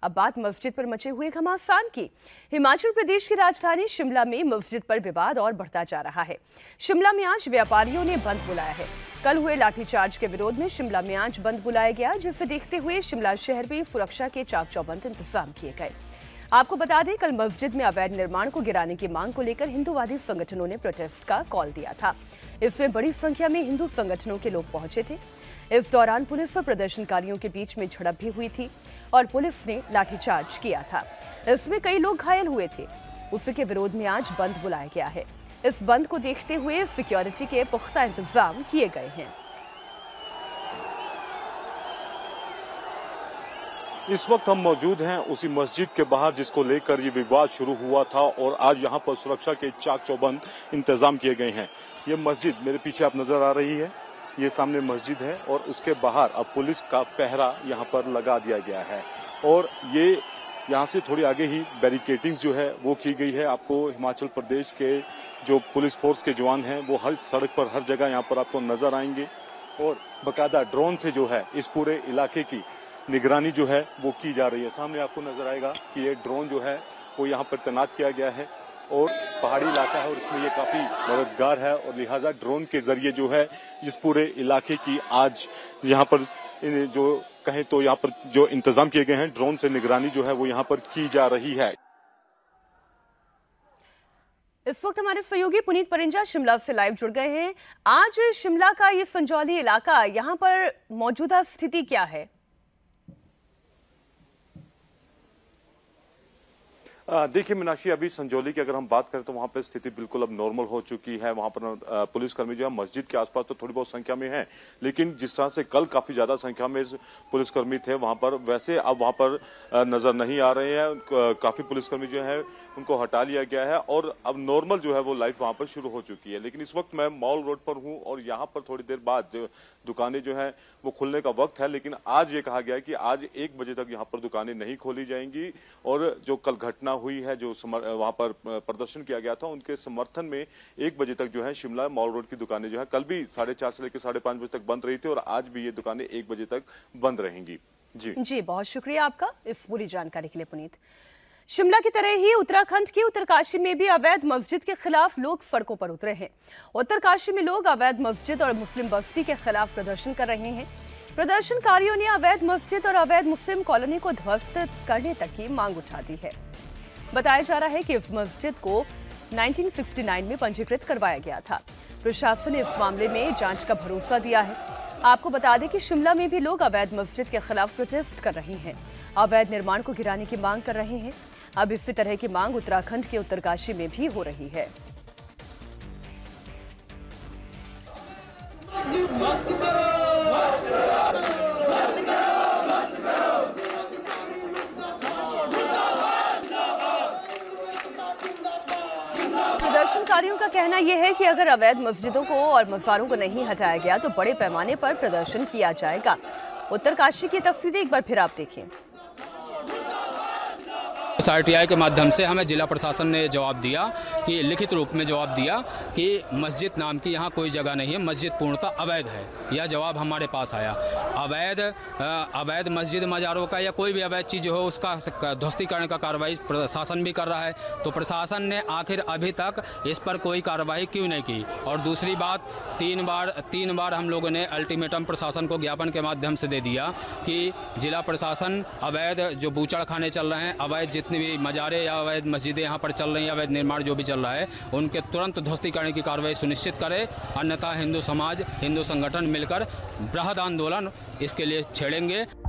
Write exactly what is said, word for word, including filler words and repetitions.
अब बात मस्जिद पर मचे हुए घमासान की। हिमाचल प्रदेश की राजधानी शिमला में मस्जिद पर विवाद और बढ़ता जा रहा है। शिमला में आज व्यापारियों ने बंद बुलाया है। कल हुए लाठीचार्ज के विरोध में शिमला में आज बंद बुलाया गया, जिसे देखते हुए शिमला शहर में सुरक्षा के चाक चौबंद इंतजाम किए गए। आपको बता दें, कल मस्जिद में अवैध निर्माण को गिराने की मांग को लेकर हिंदूवादी संगठनों ने प्रोटेस्ट का कॉल दिया था। इसमें बड़ी संख्या में हिंदू संगठनों के लोग पहुंचे थे। इस दौरान पुलिस और प्रदर्शनकारियों के बीच में झड़प भी हुई थी और पुलिस ने लाठीचार्ज किया था। इसमें कई लोग घायल हुए थे। उसी के विरोध में आज बंद बुलाया गया है। इस बंद को देखते हुए सिक्योरिटी के पुख्ता इंतजाम किए गए हैं। इस वक्त हम मौजूद हैं उसी मस्जिद के बाहर जिसको लेकर ये विवाद शुरू हुआ था और आज यहाँ पर सुरक्षा के चाक चौबंद इंतजाम किए गए हैं। ये मस्जिद मेरे पीछे आप नजर आ रही है, ये सामने मस्जिद है और उसके बाहर अब पुलिस का पहरा यहाँ पर लगा दिया गया है और ये यहाँ से थोड़ी आगे ही बैरिकेडिंग जो है वो की गई है। आपको हिमाचल प्रदेश के जो पुलिस फोर्स के जवान हैं वो हर सड़क पर हर जगह यहाँ पर आपको नजर आएंगे और बाकायदा ड्रोन से जो है इस पूरे इलाके की निगरानी जो है वो की जा रही है। सामने आपको नजर आएगा कि ये ड्रोन जो है वो यहाँ पर तैनात किया गया है और पहाड़ी इलाका है और इसमें ये काफी मददगार है और लिहाजा ड्रोन के जरिए जो है इस पूरे इलाके की आज यहाँ पर जो कहें तो यहाँ पर जो इंतजाम किए गए हैं, ड्रोन से निगरानी जो है वो यहाँ पर की जा रही है। इस वक्त हमारे सहयोगी पुनीत परिंजा शिमला से लाइव जुड़ गए हैं। आज शिमला का ये संजौली इलाका, यहाँ पर मौजूदा स्थिति क्या है? देखिए मीनाक्षी, अभी संजौली की अगर हम बात करें तो वहां पर स्थिति बिल्कुल अब नॉर्मल हो चुकी है। वहां पर पुलिसकर्मी जो है मस्जिद के आसपास तो थोड़ी बहुत संख्या में है, लेकिन जिस तरह से कल काफी ज्यादा संख्या में पुलिसकर्मी थे वहां पर, वैसे अब वहां पर नजर नहीं आ रहे हैं। काफी पुलिसकर्मी जो है उनको हटा लिया गया है और अब नॉर्मल जो है वो लाइफ वहां पर शुरू हो चुकी है। लेकिन इस वक्त मैं मॉल रोड पर हूं और यहाँ पर थोड़ी देर बाद जो दुकानें जो है वो खुलने का वक्त है, लेकिन आज ये कहा गया है कि आज एक बजे तक यहाँ पर दुकानें नहीं खोली जाएंगी और जो कल घटना हुई है, जो वहां पर प्रदर्शन किया गया था, उनके समर्थन में एक बजे तक जो है शिमला मॉल रोड की दुकानें जो है कल भी साढ़े चार से लेकर साढ़े पांच बजे तक बंद रही थी और आज भी ये दुकानें एक बजे तक बंद रहेंगी। जी जी, बहुत शुक्रिया आपका इस पूरी जानकारी के लिए पुनीत। शिमला की तरह ही उत्तराखंड के उत्तरकाशी में भी अवैध मस्जिद के खिलाफ लोग सड़कों पर उतरे हैं। उत्तरकाशी में लोग अवैध मस्जिद और मुस्लिम बस्ती के खिलाफ प्रदर्शन कर रहे हैं। प्रदर्शनकारियों ने अवैध मस्जिद और अवैध मुस्लिम कॉलोनी को ध्वस्त करने तक की मांग उठा दी है। बताया जा रहा है कि इस मस्जिद को उन्नीस सौ उनहत्तर में पंजीकृत करवाया गया था। प्रशासन ने इस मामले में जांच का भरोसा दिया है। आपको बता दें कि शिमला में भी लोग अवैध मस्जिद के खिलाफ प्रोटेस्ट कर रहे हैं, अवैध निर्माण को गिराने की मांग कर रहे हैं। अब इसी तरह की मांग उत्तराखंड के उत्तरकाशी में भी हो रही है। प्रदर्शनकारियों का कहना यह है कि अगर अवैध मस्जिदों को और मज़ारों को नहीं हटाया गया तो बड़े पैमाने पर प्रदर्शन किया जाएगा। उत्तरकाशी की तस्वीरें एक बार फिर आप देखिए। एस आर टी आई के माध्यम से हमें जिला प्रशासन ने जवाब दिया कि लिखित रूप में जवाब दिया कि मस्जिद नाम की यहाँ कोई जगह नहीं है, मस्जिद पूर्णतः अवैध है। यह जवाब हमारे पास आया। अवैध अवैध मस्जिद मज़ारों का या कोई भी अवैध चीज़ हो उसका ध्वस्तीकरण का कार्रवाई प्रशासन भी कर रहा है, तो प्रशासन ने आखिर अभी तक इस पर कोई कार्रवाई क्यों नहीं की। और दूसरी बात, तीन बार तीन बार हम लोगों ने अल्टीमेटम प्रशासन को ज्ञापन के माध्यम से दे दिया कि जिला प्रशासन अवैध जो बूचड़ खाने चल रहे हैं, अवैध जितने भी मजारे या अवैध मस्जिदें यहाँ पर चल रही हैं, अवैध निर्माण जो भी चल रहा है, उनके तुरंत ध्वस्तीकरण की कार्रवाई सुनिश्चित करे, अन्यथा हिंदू समाज, हिंदू संगठन मिलकर बृहद आंदोलन इसके लिए छेड़ेंगे।